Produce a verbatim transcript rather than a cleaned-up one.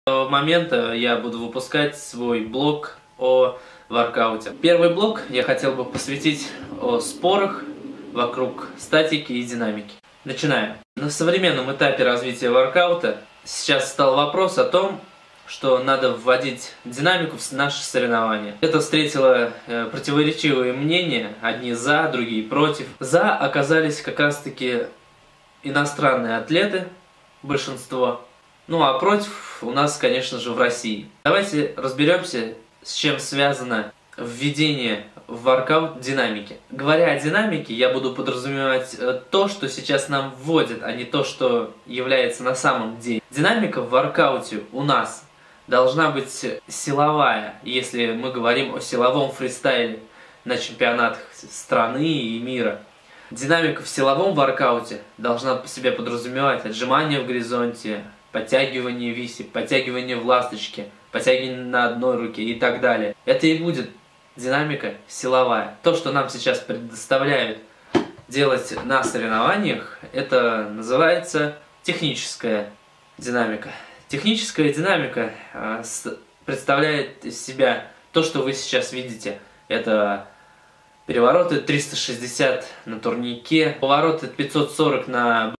С момента я буду выпускать свой блог о воркауте. Первый блог я хотел бы посвятить о спорах вокруг статики и динамики. Начинаем. На современном этапе развития воркаута сейчас стал вопрос о том, что надо вводить динамику в наши соревнования. Это встретило э, противоречивые мнения, одни за, другие против. За оказались как раз таки иностранные атлеты, большинство. Ну а против у нас, конечно же, в России. Давайте разберемся, с чем связано введение в воркаут динамики. Говоря о динамике, я буду подразумевать то, что сейчас нам вводят, а не то, что является на самом деле. Динамика в воркауте у нас должна быть силовая, если мы говорим о силовом фристайле на чемпионатах страны и мира. Динамика в силовом воркауте должна по себе подразумевать отжимания в горизонте, подтягивание в висе, подтягивание в ласточке, подтягивание на одной руке и так далее. Это и будет динамика силовая. То, что нам сейчас предоставляют делать на соревнованиях, это называется техническая динамика. Техническая динамика э, представляет из себя то, что вы сейчас видите. Это перевороты триста шестьдесят на турнике, повороты пятьсот сорок на